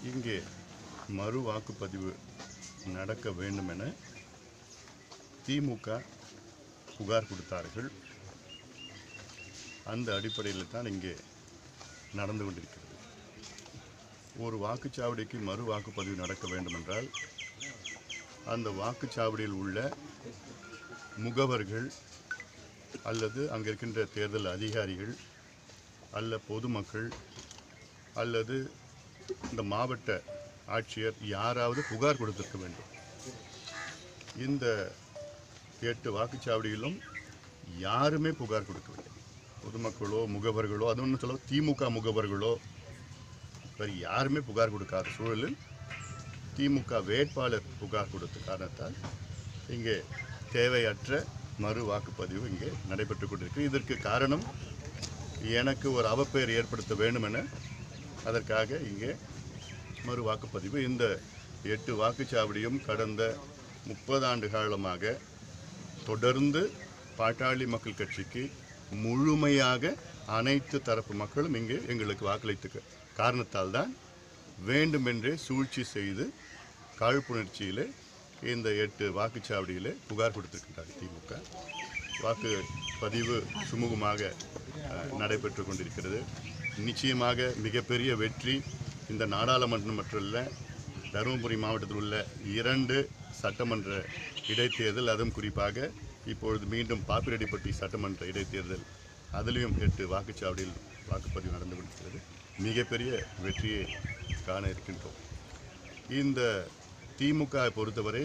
இங்கே மறு வாக்குப்பதிவு நடக்க வேண்டும் என திமுக புகார் கொடுத்தார்கள். அந்த அடிப்படையில் தான் இங்கே நடந்து கொண்டிருக்கிறது. ஒரு வாக்குச்சாவடிக்கு மறு வாக்குப்பதிவு நடக்க வேண்டுமென்றால் அந்த வாக்குச்சாவடியில் உள்ள முகவர்கள் அல்லது அங்கே இருக்கின்ற தேர்தல் அதிகாரிகள் அல்ல பொதுமக்கள் அல்லது இந்த மாவட்ட ஆட்சியர் யாராவது புகார் கொடுத்திருக்க வேண்டும். இந்த 8 வாக்குச்சாவடியிலும் யாருமே புகார் கொடுக்கவில்லை. பொதுமக்களோ முகவர்களோ, அது ஒன்று சொல்ல திமுக முகவர்களோ வேறு யாருமே புகார் கொடுக்காத சூழலில் திமுக வேட்பாளர் புகார் கொடுத்த காரணத்தால் இங்கே தேவையற்ற மறு வாக்குப்பதிவு இங்கே நடைபெற்று கொண்டிருக்கு. இதற்கு காரணம் எனக்கு ஒரு அவப்பெயர் ஏற்படுத்த வேண்டும் என அதற்காக இங்கே மறு வாக்குப்பதிவு. இந்த 8 வாக்குச்சாவடியும் கடந்த 30 ஆண்டு காலமாக தொடர்ந்து பாட்டாளி மக்கள் கட்சிக்கு முழுமையாக அனைத்து தரப்பு மக்களும் இங்கே எங்களுக்கு வாக்களித்த காரணத்தால் தான் வேண்டுமென்றே சூழ்ச்சி செய்து காழ்ப்புணர்ச்சியிலே இந்த 8 வாக்குச்சாவடியிலே புகார் கொடுத்திருக்கின்றார் திமுக. வாக்குப்பதிவு சுமூகமாக நடைபெற்று கொண்டிருக்கிறது. நிச்சயமாக மிகப்பெரிய வெற்றி இந்த நாடாளுமன்றம் மட்டுமல்ல, தருமபுரி மாவட்டத்தில் உள்ள 2 சட்டமன்ற இடைத்தேர்தல், அதுவும் குறிப்பாக இப்பொழுது மீண்டும் பாப்பிரெட்டிப்பட்டி சட்டமன்ற இடைத்தேர்தல், அதிலையும் 8 வாக்குச்சாவடியில் வாக்குப்பதிவு நடந்து கொண்டிருக்கிறது. மிகப்பெரிய வெற்றியை காண இருக்கின்றோம். இந்த திமுக பொறுத்தவரை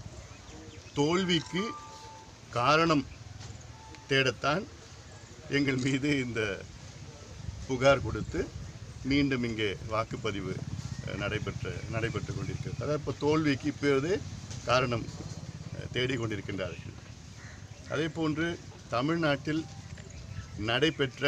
தோல்விக்கு காரணம் தேடத்தான் எங்கள் மீது இந்த புகார் கொடுத்து மீண்டும் இங்கே வாக்குப்பதிவு நடைபெற்று கொண்டிருக்கிறது. அதாவது இப்போ தோல்விக்கு இப்போதே காரணம் தேடிக்கொண்டிருக்கின்றார்கள். அதே போன்று தமிழ்நாட்டில் நடைபெற்ற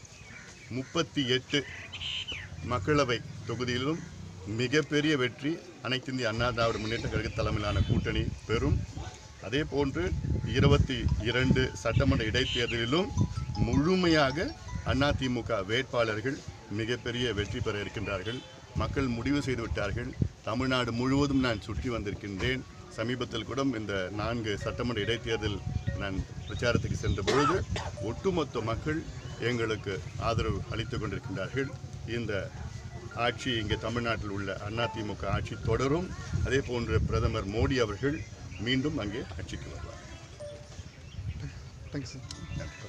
38 மக்களவை தொகுதியிலும் மிகப்பெரிய வெற்றி அனைத்து இந்திய அண்ணா திராவிட முன்னேற்ற கழக தலைமையிலான கூட்டணி பெறும். அதே போன்று 22 சட்டமன்ற இடைத்தேர்தலிலும் முழுமையாக அதிமுக வேட்பாளர்கள் மிகப்பெரிய வெற்றி பெற இருக்கின்றார்கள். மக்கள் முடிவு செய்துவிட்டார்கள். தமிழ்நாடு முழுவதும் நான் சுற்றி வந்திருக்கின்றேன். சமீபத்தில் கூட இந்த 4 சட்டமன்ற இடைத்தேர்தல் நான் பிரச்சாரத்துக்கு சென்ற பொழுது ஒட்டுமொத்த மக்கள் எங்களுக்கு ஆதரவு அளித்து கொண்டிருக்கின்றார்கள். இந்த ஆட்சி இங்கே தமிழ்நாட்டில் உள்ள அதிமுக ஆட்சி தொடரும். அதே போன்று பிரதமர் மோடி அவர்கள் மீண்டும் அங்கே ஆட்சிக்கு வருவார். Thank you sir.